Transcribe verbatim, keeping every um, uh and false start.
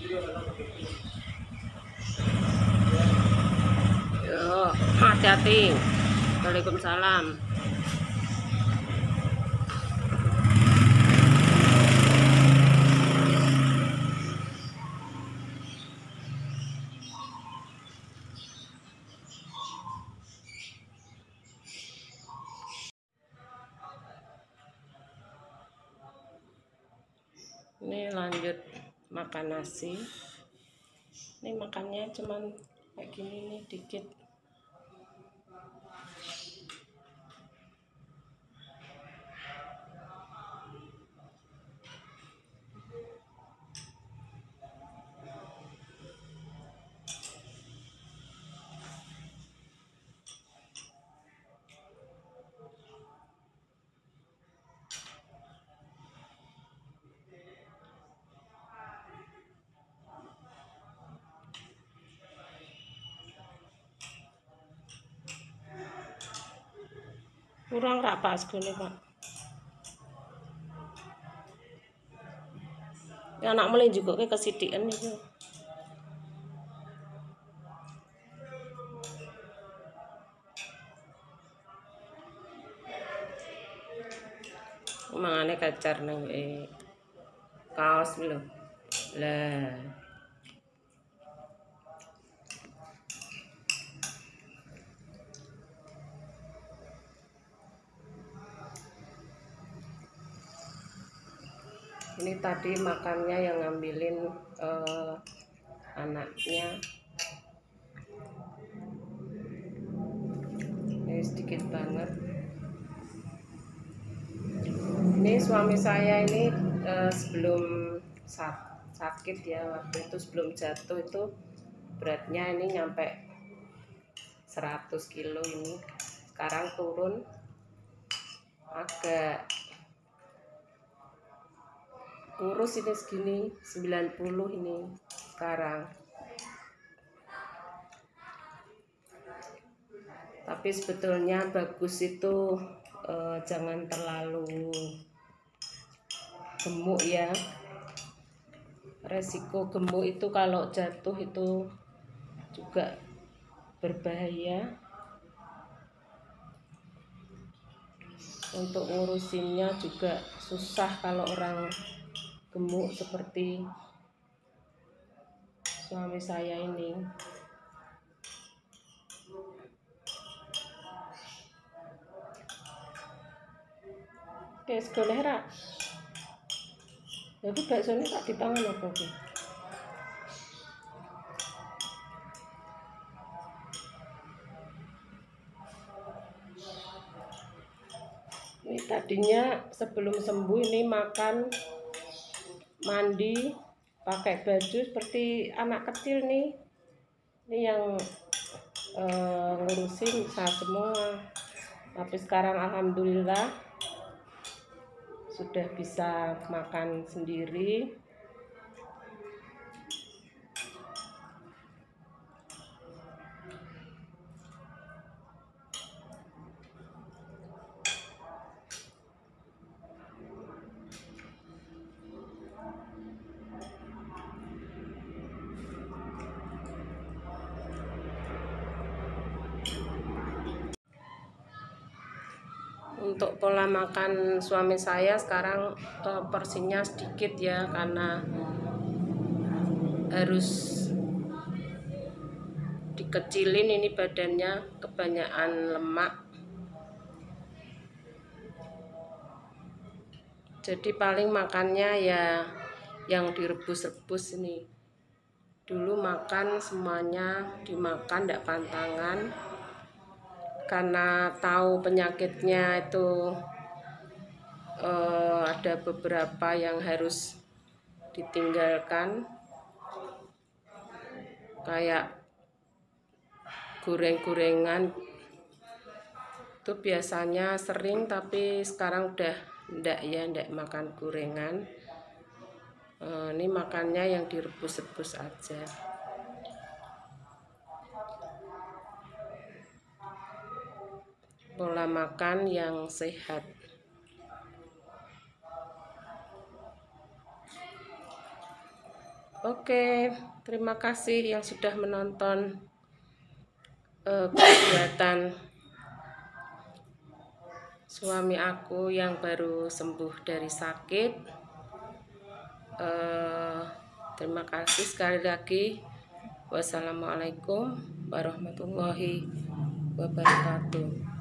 Yo, hati-hati. Waalaikumsalam. Ini lanjut makan nasi. Ini makannya cuman kayak gini nih, dikit. Kurang rapat segini Pak. Ya, anak mulai juga ke kesidikan itu. Mangane kacar nang eh kaos lho. Lah. Ini tadi makannya yang ngambilin uh, anaknya. Ini sedikit banget. Ini suami saya ini uh, sebelum sak sakit ya, waktu itu sebelum jatuh itu beratnya ini nyampe seratus kilo ini. Sekarang turun agak kurus, ini segini sembilan puluh ini sekarang. Tapi sebetulnya bagus itu eh, jangan terlalu gemuk ya. Resiko gemuk itu kalau jatuh itu juga berbahaya. Untuk ngurusinnya juga susah kalau orang gemuk seperti suami saya ini. Oke, sekolah ra. Jadi bakso ini tak dipangan apa sih? Ini tadinya sebelum sembuh ini makan, mandi, pakai baju seperti anak kecil nih. Ini yang eh, ngurusin saya semua. Tapi sekarang alhamdulillah sudah bisa makan sendiri. Untuk pola makan suami saya sekarang eh, porsinya sedikit ya, karena harus dikecilin, ini badannya kebanyakan lemak. Jadi paling makannya ya yang direbus-rebus ini. Dulu makan semuanya dimakan, tidak pantangan. Karena tahu penyakitnya itu eh, ada beberapa yang harus ditinggalkan, kayak goreng-gorengan itu biasanya sering, tapi sekarang udah ndak ya, ndak makan gorengan. Eh, ini makannya yang direbus-rebus aja. Pola makan yang sehat. Oke, terima kasih yang sudah menonton uh, kegiatan suami aku yang baru sembuh dari sakit. Uh, terima kasih sekali lagi. Wassalamualaikum warahmatullahi wabarakatuh.